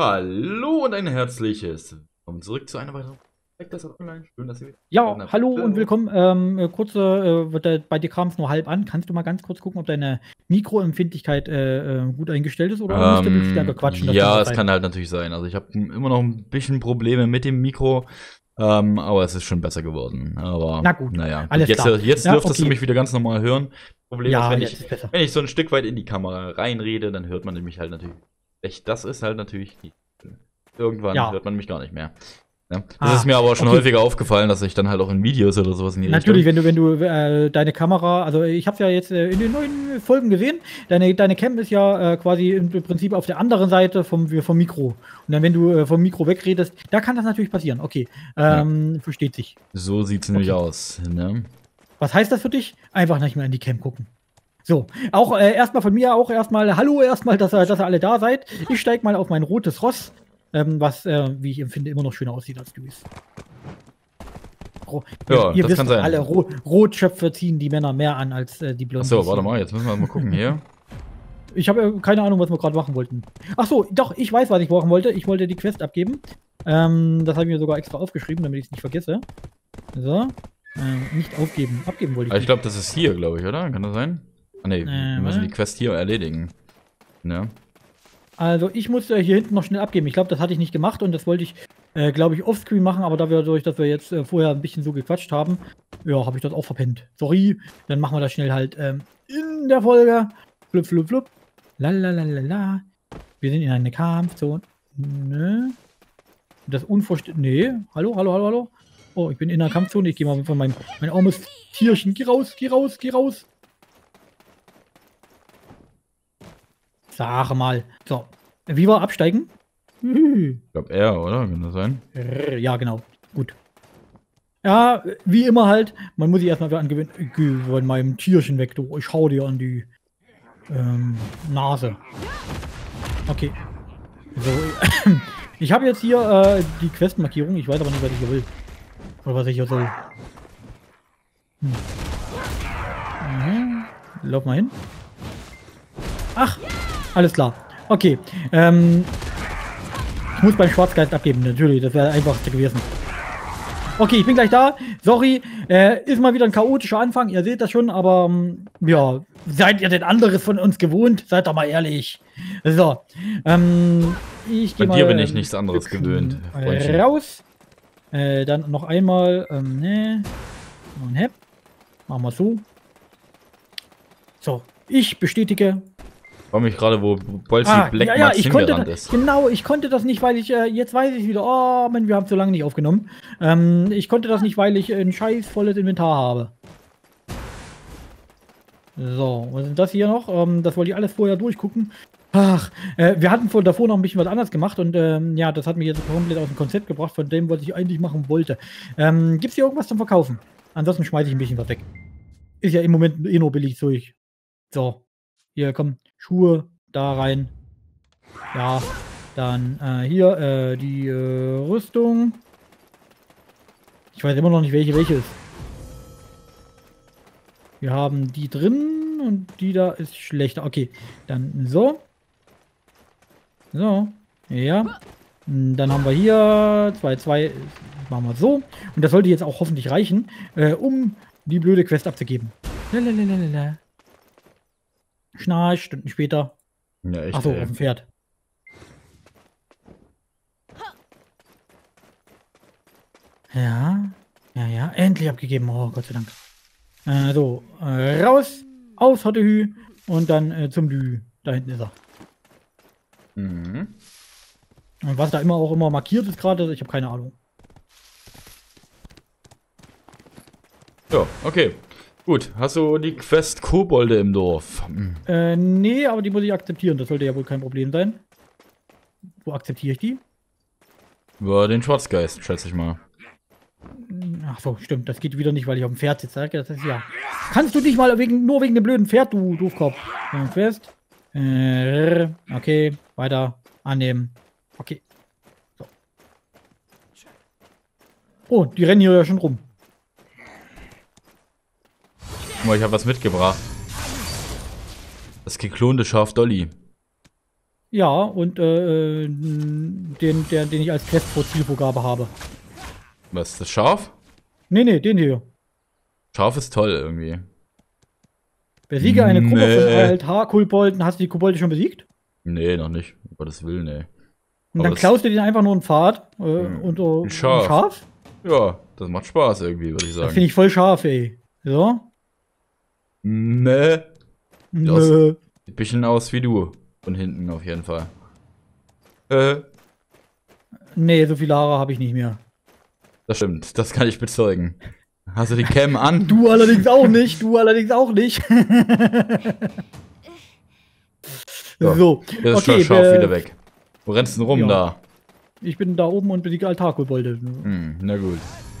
Hallo und ein herzliches Willkommen zurück zu einer weiteren das online. Schön, dass ihr wieder Ja, habt. hallo und willkommen. Bei dir kam es nur halb an. Kannst du mal ganz kurz gucken, ob deine Mikroempfindlichkeit gut eingestellt ist oder muss der Bildstärke quatschen? Das Ja, kann es sein. kann halt natürlich sein. Also ich habe immer noch ein bisschen Probleme mit dem Mikro, aber es ist schon besser geworden. Aber Na gut, naja, alles jetzt, klar. jetzt Ja, dürftest du okay. mich wieder ganz normal hören. Problem ist, Ja, jetzt ist besser. wenn ich so ein Stück weit in die Kamera reinrede, dann hört man mich halt natürlich echt. Das ist halt natürlich irgendwann Ja. hört man mich gar nicht mehr. Ja. Das ist mir aber auch schon okay. häufiger aufgefallen, dass ich dann halt auch in Videos oder sowas in die Natürlich, Richtung. wenn du deine Kamera, also ich habe es ja jetzt in den neuen Folgen gesehen, deine Cam ist ja quasi im Prinzip auf der anderen Seite vom Mikro. Und dann, wenn du vom Mikro wegredest, da kann das natürlich passieren. Okay, versteht sich. So sieht's nämlich Okay. aus. Ne? Was heißt das für dich? Einfach nicht mehr in die Cam gucken. So, auch erstmal von mir auch erstmal Hallo erstmal, dass ihr alle da seid. Ich steige mal auf mein rotes Ross, was, wie ich empfinde, immer noch schöner aussieht als Duis. Ja, Ihr das wisst kann doch, sein. alle Rotschöpfe ziehen die Männer mehr an als die Blonden. Achso, warte mal, jetzt müssen wir mal gucken hier. Ich habe keine Ahnung, was wir gerade machen wollten. Ach so, doch, ich weiß, was ich machen wollte. Ich wollte die Quest abgeben. Das habe ich mir sogar extra aufgeschrieben, damit ich es nicht vergesse. So. Nicht aufgeben. Abgeben wollte ich. Ich glaube, das ist hier, glaube ich, oder? Kann das sein? Ah, ne, wir müssen die Quest hier erledigen. Ne? Also ich musste hier hinten noch schnell abgeben. Ich glaube, das hatte ich nicht gemacht und das wollte ich, glaube ich, offscreen machen, aber dadurch, dass wir jetzt vorher ein bisschen so gequatscht haben, ja, habe ich das auch verpennt. Sorry, dann machen wir das schnell halt in der Folge. Flup, flup, flup. Lalalala. Wir sind in einer Kampfzone. Ne? Das Nee. Hallo, hallo, hallo, hallo. Oh, ich bin in einer Kampfzone. Ich gehe mal von mein armes Tierchen. Geh raus, geh raus, geh raus. Sag mal. So. Wie war absteigen? Ich glaube, er, oder? Kann das sein? Ja, genau. Gut. Ja, wie immer halt. Man muss sich erstmal wieder angewöhnen. Geh von meinem Tierchen weg, du. Ich hau dir an die Nase. Okay. So. Ich habe jetzt hier die Questmarkierung. Ich weiß aber nicht, was ich hier will. Oder was ich hier soll. Lauf mal hin. Ach, alles klar. Okay. Ich muss beim Schwarzgeist abgeben, natürlich. Das wäre das Einfachste gewesen. Okay, ich bin gleich da. Sorry. Ist mal wieder ein chaotischer Anfang. Ihr seht das schon, aber ja. Seid ihr denn anderes von uns gewohnt? Seid doch mal ehrlich. So. Ich gehe Bei mal. dir bin ich nichts anderes gewöhnt. Freundchen. Raus. Dann noch einmal. Ne. Und Hepp. Machen wir so. So. Ich bestätige. Ich frage mich gerade, wo Bolzi Black ja, Max ich hingerannt konnte, ist. genau, ich konnte das nicht, weil ich, jetzt weiß ich wieder, oh Mann, wir haben so lange nicht aufgenommen. Ich konnte das nicht, weil ich ein scheiß volles Inventar habe. So, was ist das hier noch? Das wollte ich alles vorher durchgucken. Ach, wir hatten davor noch ein bisschen was anderes gemacht und ja, das hat mich jetzt komplett aus dem Konzept gebracht, von dem, was ich eigentlich machen wollte. Gibt's hier irgendwas zum Verkaufen? Ansonsten schmeiße ich ein bisschen was weg. Ist ja im Moment eh nur billig Zeug. So, hier, komm, Schuhe da rein. Ja, dann hier die Rüstung. Ich weiß immer noch nicht, welche ist. Wir haben die drin und die da ist schlechter. Okay, dann so. So, ja. Dann haben wir hier 2. Machen wir so. Und das sollte jetzt auch hoffentlich reichen, um die blöde Quest abzugeben. Lalalala. Schnarch, Stunden später. Ja, echt. Achso, auf dem Pferd. Ja, ja, endlich abgegeben. Oh, Gott sei Dank. So, raus, aus hatte Hü und dann zum Lü. Da hinten ist er. Mhm. Und was da auch immer markiert ist gerade, ich habe keine Ahnung. Ja, okay. Gut, hast du die Quest Kobolde im Dorf? Nee, aber die muss ich akzeptieren. Das sollte ja wohl kein Problem sein. Wo akzeptiere ich die? Über den Schwarzgeist, schätze ich mal. Ach so, stimmt. Das geht wieder nicht, weil ich auf dem Pferd sitze. Das ist ja. Kannst du dich mal nur wegen dem blöden Pferd, du Doofkopf. Fest. Okay, weiter. Annehmen. Okay. So. Oh, die rennen hier ja schon rum. Guck mal, ich habe was mitgebracht. Das geklonte Schaf Dolly. Ja, und den ich als Quest vor Zielvorgabe habe. Was ist das, Schaf? Nee, den hier. Schaf ist toll irgendwie. Besiege eine Gruppe von Nee. Altar-Kobolden. Hast du die Kobolde schon besiegt? Nee, noch nicht. Um Gottes Willen, ey. Und Aber dann klaust du denen einfach nur einen Pfad und ein ein Schaf. Schaf? Ja, das macht Spaß irgendwie, würde ich Das sagen. finde ich voll scharf, ey. So? Nee. Nö. Sieht ein bisschen aus wie du. Von hinten auf jeden Fall. Äh, Nee, so viele Haare habe ich nicht mehr. Das stimmt. Das kann ich bezeugen. Hast du die Cam an? Du allerdings auch nicht. Du allerdings auch nicht. Ja. So. Der ist schon scharf wieder weg. Wo rennst du denn rum Ja. da? Ich bin da oben und besiege Altar-Kobolde. Na gut.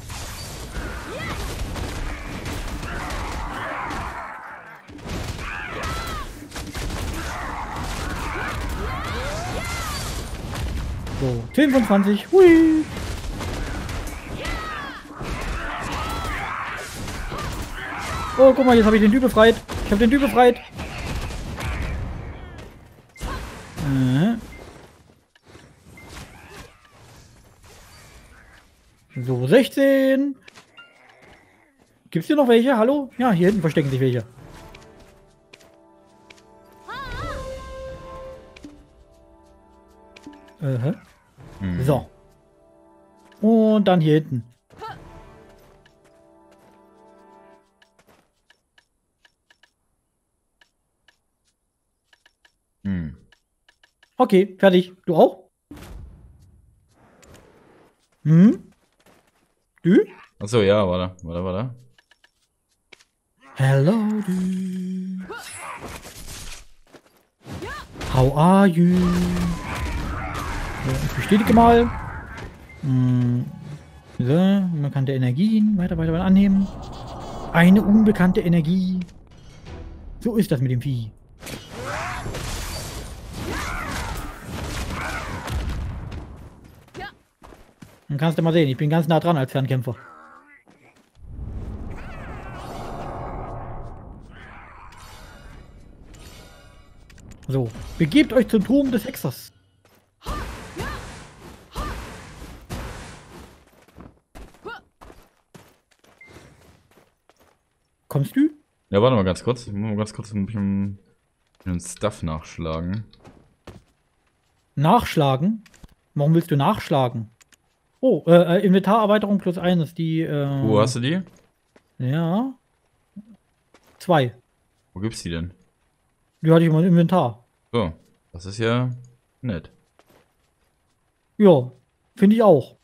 So, 10 von 20. Hui. Oh, guck mal, jetzt habe ich den Typ befreit. Ich habe den Typ befreit. So, 16. Gibt's hier noch welche? Hallo? Ja, hier hinten verstecken sich welche. Hä? So. Und dann hier hinten. Okay, fertig. Du auch? Hm? Du? Achso, ja, warte. Hello, du. How are you? So, ich bestätige mal. So, unbekannte Energien. Weiter annehmen. Eine unbekannte Energie. So ist das mit dem Vieh. Dann kannst du mal sehen, ich bin ganz nah dran als Fernkämpfer. So, begebt euch zum Turm des Hexers. Kommst du? Ja, warte mal ganz kurz. Ich muss mal ganz kurz ein bisschen Stuff nachschlagen. Nachschlagen? Warum willst du nachschlagen? Oh, Inventarerweiterung plus 1 ist die. Wo hast du die? Ja. 2. Wo gibt's die denn? Die hatte ich im Inventar. So, das ist ja nett. Ja, finde ich auch.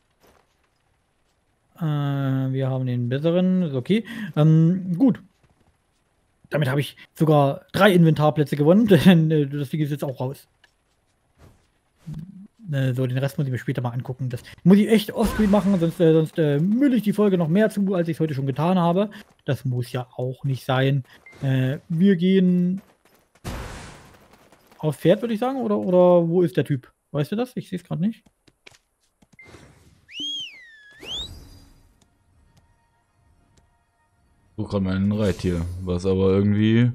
Wir haben den besseren, ist okay. Gut. Damit habe ich sogar 3 Inventarplätze gewonnen, denn das Ding ist jetzt auch raus. So, den Rest muss ich mir später mal angucken. Das muss ich echt offscreen machen, sonst mülle ich die Folge noch mehr zu, als ich es heute schon getan habe. Das muss ja auch nicht sein. Wir gehen aufs Pferd, würde ich sagen, oder wo ist der Typ? Weißt du das? Ich sehe es gerade nicht. Ich suche gerade mein Reittier, was aber irgendwie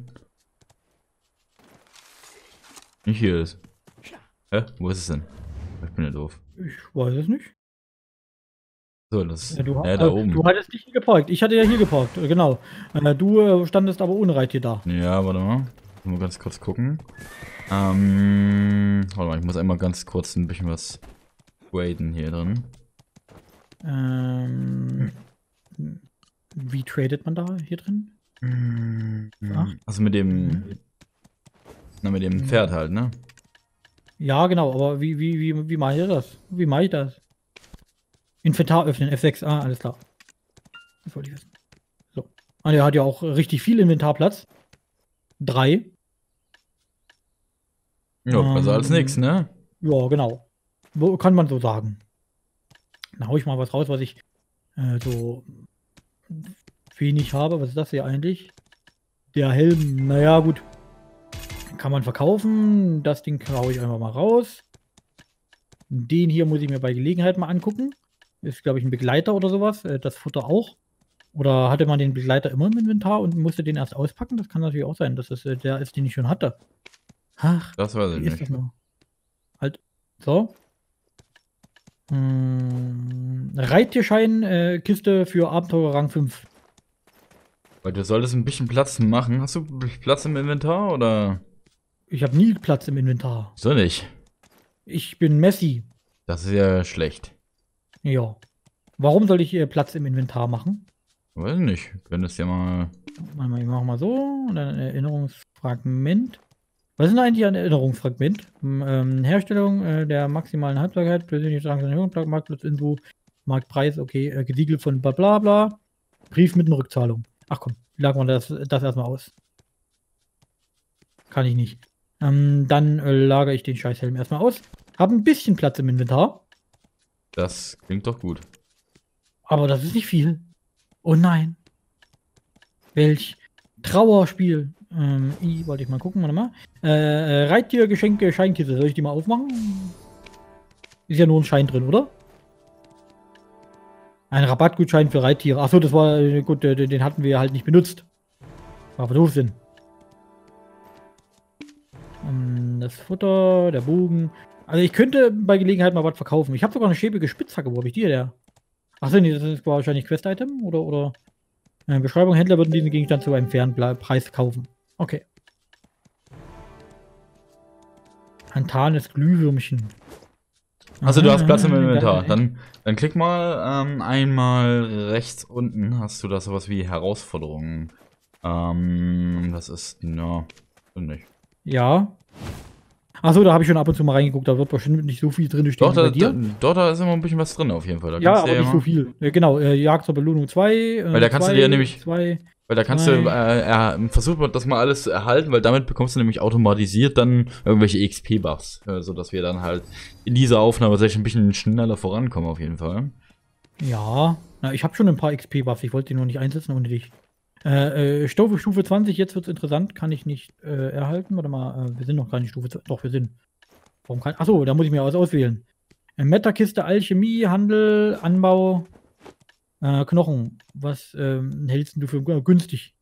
nicht hier ist. Hä? Wo ist es denn? Ich bin ja doof. Ich weiß es nicht. So, das Ja, da oben. Du hattest nicht hier geparkt. Ich hatte ja hier geparkt, genau. Du standest aber ohne Reittier da. Ja, warte mal. Mal ganz kurz gucken. Warte mal, ich muss einmal ganz kurz ein bisschen was traden hier drin. Wie tradet man da hier drin? Also mit dem mit dem Pferd halt, ne? Ja, genau, aber wie mache ich das? Wie mache ich das? Inventar öffnen, F6, alles klar. Das wollte ich wissen. So. Der hat ja auch richtig viel Inventarplatz. 3. Ja, besser als nix, ne? Ja, genau. Kann man so sagen. Dann hau ich mal was raus, was ich so wenig habe. Was ist das hier eigentlich? Der Helm, naja, gut. Kann man verkaufen. Das Ding hau ich einfach mal raus. Den hier muss ich mir bei Gelegenheit mal angucken. Ist, glaube ich, ein Begleiter oder sowas. Das Futter auch. Oder hatte man den Begleiter immer im Inventar und musste den erst auspacken? Das kann natürlich auch sein, dass es der ist, den ich schon hatte. Ach, Das weiß ich wie ist nicht. das noch? So. Reittierschein, Kiste für Abenteurer Rang 5. Weil du solltest ein bisschen Platz machen. Hast du Platz im Inventar oder? Ich habe nie Platz im Inventar. So nicht. Ich bin Messi. Das ist ja schlecht. Ja. Warum soll ich Platz im Inventar machen? Weiß nicht. Wenn es ja mal. Ich mach mal so. Und dann ein Erinnerungsfragment. Was ist denn eigentlich ein Erinnerungsfragment? Herstellung der maximalen Haltbarkeit, persönliche Transaktion, Marktplatzinfo, Marktpreis, okay, gesiegelt von bla bla bla. Brief mit einer Rückzahlung. Ach komm, lag mal das erstmal aus. Kann ich nicht. Dann lagere ich den Scheißhelm erstmal aus. Hab ein bisschen Platz im Inventar. Das klingt doch gut. Aber das ist nicht viel. Oh nein. Welch Trauerspiel. Wollte ich mal gucken, warte mal. Reittier, Geschenke, Scheinkiste. Soll ich die mal aufmachen? Ist ja nur ein Schein drin, oder? Ein Rabattgutschein für Reittiere. Achso, das war, gut, den hatten wir halt nicht benutzt. War aber doof Sinn. Das Futter, der Bogen. Also ich könnte bei Gelegenheit mal was verkaufen. Ich habe sogar eine schäbige Spitzhacke. Wo habe ich die denn? Achso, nee, das ist wahrscheinlich Quest-Item, oder? Beschreibung, Händler würden diesen Gegenstand zu einem fairen Preis kaufen. Okay. Ein tarnes Glühwürmchen. Also du hast Platz im Inventar. Dann klick mal einmal rechts unten. Hast du da sowas wie Herausforderungen? Das ist, no, nicht. Ja. Achso, da habe ich schon ab und zu mal reingeguckt. Da wird bestimmt nicht so viel drin stehen. Doch, da ist immer ein bisschen was drin auf jeden Fall. Da ja, aber nicht so viel. Genau, Jagd zur Belohnung 2. Weil da kannst du dir nämlich. 2. Weil da kannst du versuchen, das mal alles zu erhalten, weil damit bekommst du nämlich automatisiert dann irgendwelche XP-Buffs, sodass wir dann halt in dieser Aufnahme ein bisschen schneller vorankommen auf jeden Fall. Ja, na, ich habe schon ein paar XP-Buffs, ich wollte die nur nicht einsetzen ohne dich. Stufe 20, jetzt wird's interessant, kann ich nicht erhalten. Warte mal, wir sind noch gar nicht Stufe 20. Doch, wir sind. Warum kann. Achso, da muss ich mir was auswählen. Metakiste, Alchemie, Handel, Anbau. Knochen. Was hältst du für günstig?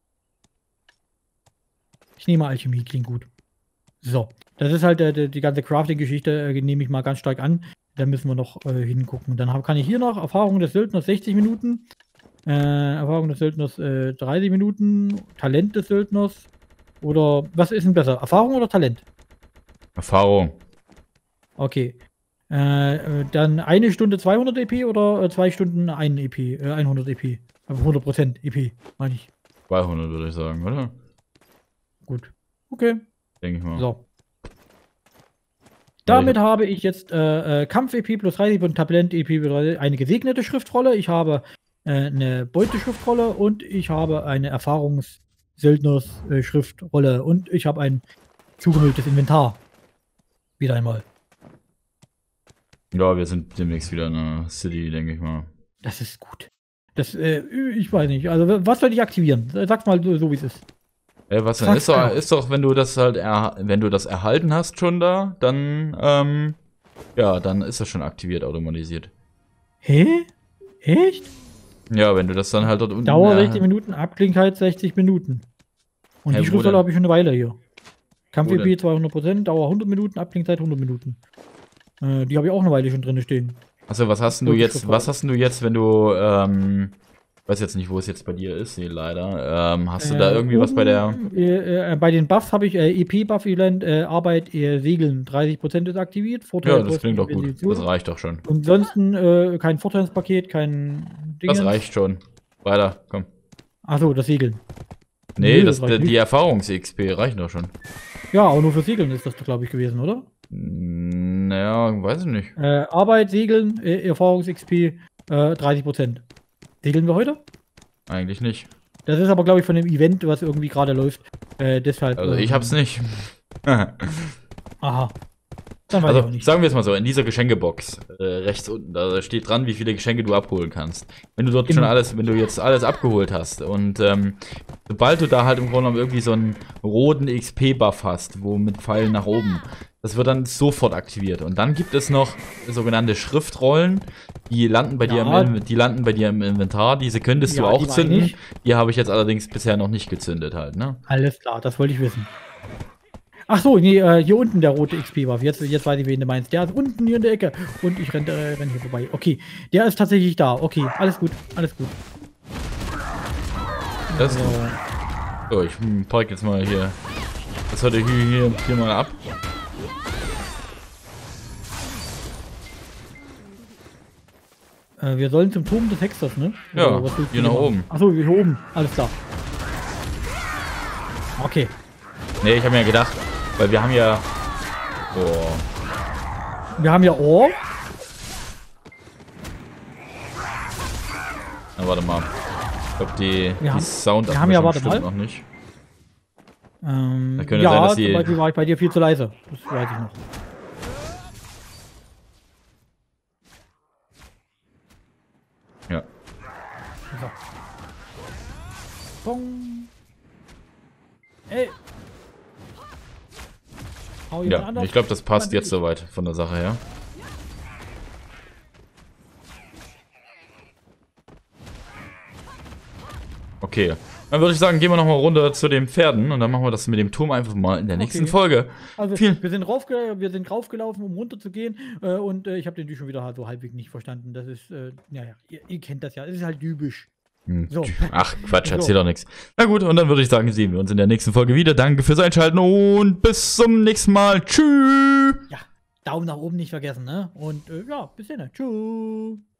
Ich nehme Alchemie, klingt gut. So, das ist halt die ganze Crafting-Geschichte, nehme ich mal ganz stark an. Da müssen wir noch hingucken. Dann kann ich hier noch Erfahrung des Söldners 60 Minuten. Erfahrung des Söldners 30 Minuten. Talent des Söldners. Oder was ist denn besser? Erfahrung oder Talent? Erfahrung. Okay. Dann eine Stunde 200 EP oder 2 Stunden 1 EP, 100 EP. 100% EP, meine ich. 200 würde ich sagen, oder? Gut. Okay. Denke ich mal. So. Damit habe ich jetzt Kampf-EP plus 30 und Talent-EP plus eine gesegnete Schriftrolle. Ich habe eine Beuteschriftrolle und ich habe eine Erfahrungs-Söldners-Schriftrolle und ich habe ein zugemülltes Inventar. Wieder einmal. Ja, wir sind demnächst wieder in der City, denke ich mal. Das ist gut. Das, ich weiß nicht. Also, was soll ich aktivieren? Sag's mal so wie es ist. Was denn? Ist doch, wenn du das halt, wenn du das erhalten hast schon da, dann, ja, dann ist das schon aktiviert, automatisiert. Hä? Echt? Ja, wenn du das dann halt dort unten... Dauer 60 Minuten, Abklingheit 60 Minuten. Und die Schriftrolle habe ich schon eine Weile hier. Kampf-EP 200%, Dauer 100 Minuten, Abklingzeit 100 Minuten. Die habe ich auch eine Weile schon drin stehen. Also was hast du jetzt, wenn du, ich weiß jetzt nicht, wo es jetzt bei dir ist, nee, leider. Hast du da irgendwie was bei der... bei den Buffs habe ich EP-Buff-Event, Arbeit, Segeln, 30% ist aktiviert. Vorteil, ja, das klingt doch gut, das reicht doch schon. Ansonsten kein Vorteilspaket, kein Ding. Das reicht schon. Weiter, komm. Achso, das Segeln. Nee, die Erfahrungs-XP reichen doch schon. Ja, aber nur für Segeln ist das, glaube ich, gewesen, oder? Naja, weiß ich nicht. Arbeit, Segeln, Erfahrungs-XP, 30%. Segeln wir heute? Eigentlich nicht. Das ist aber, glaube ich, von dem Event, was irgendwie gerade läuft. Deshalb. Also ich hab's nicht. Aha. Dann weiß also ich auch nicht. Sagen wir es mal so, in dieser Geschenkebox, rechts unten, da steht dran, wie viele Geschenke du abholen kannst. Wenn du dort schon wenn du jetzt alles abgeholt hast und sobald du da halt im Grunde genommen irgendwie so einen roten XP-Buff hast, wo mit Pfeilen nach oben, das wird dann sofort aktiviert. Und dann gibt es noch sogenannte Schriftrollen, die landen bei dir im Inventar. Diese könntest du auch zünden. Die habe ich jetzt allerdings bisher noch nicht gezündet halt, ne? Alles klar, das wollte ich wissen. Ach so, nee, hier unten der rote XP-Buff. Jetzt weiß ich, wen du meinst. Der ist unten hier in der Ecke. Und ich renn hier vorbei. Okay, der ist tatsächlich da. Okay, alles gut, alles gut. Das ist gut. So, ich park jetzt mal hier. Das heute hier mal ab. Wir sollen zum Turm des Hexers, ne? Ja, hier nach oben. Achso, hier oben. Alles klar. Okay. Nee, ich habe mir gedacht, weil wir haben ja... Boah. Wir haben ja Ohr. Na, warte mal. Ich glaube, die Sound wir haben ja, warte mal. noch nicht. Da könnte ja, sein, dass zum Beispiel war ich bei dir viel zu leise. Das weiß ich noch. Ja. So. Bong. Ey. Hau jemand Ja, anders? ich glaube, das passt jetzt soweit von der Sache her. Okay. Dann würde ich sagen, gehen wir noch mal runter zu den Pferden und dann machen wir das mit dem Turm einfach mal in der nächsten Folge. Also, wir sind raufgelaufen, um runter zu gehen und ich habe den schon wieder so halbwegs nicht verstanden. Das ist, ja, ihr kennt das ja, es ist halt typisch. So. Ach, Quatsch, erzähl doch nichts. Na gut, und dann würde ich sagen, sehen wir uns in der nächsten Folge wieder. Danke fürs Einschalten und bis zum nächsten Mal. Tschüss. Ja, Daumen nach oben nicht vergessen, ne? Und ja, bis dann. Tschüss.